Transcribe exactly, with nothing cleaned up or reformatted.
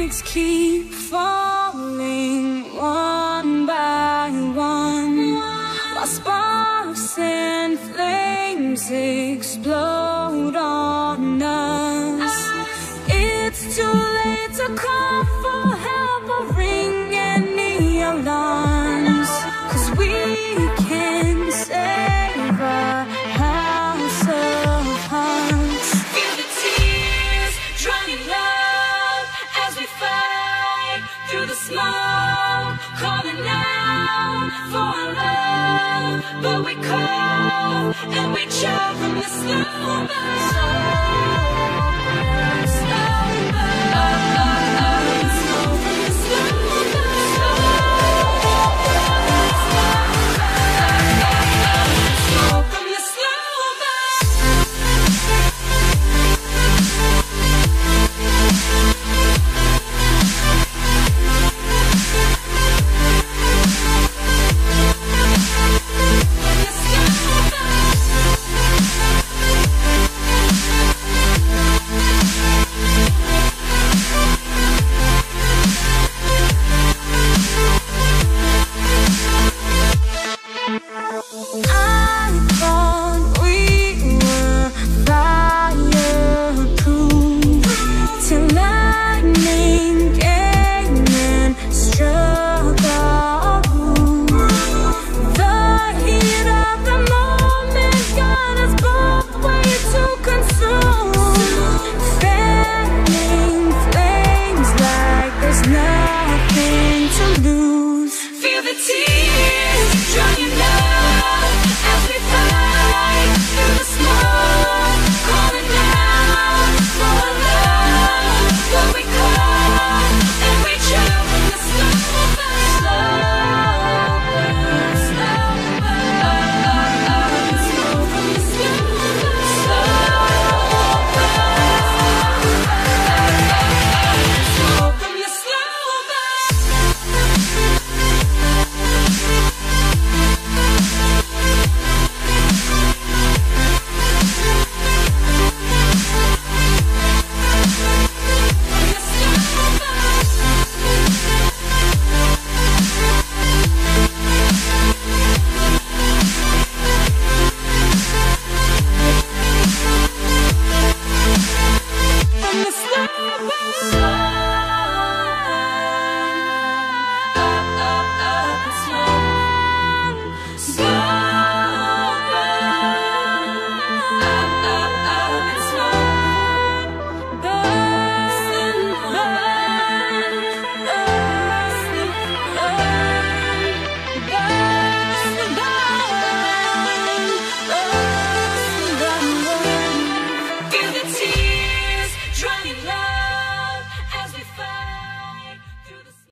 snowflakes keep falling one by one, while sparks and flames explode on us. It's too late to call for help or ring any alarms, 'cause we can save our house of hearts. Feel the tears drowning love as we fight through the smoke, calling out for our love, but we cough and we choke from the slow burn. So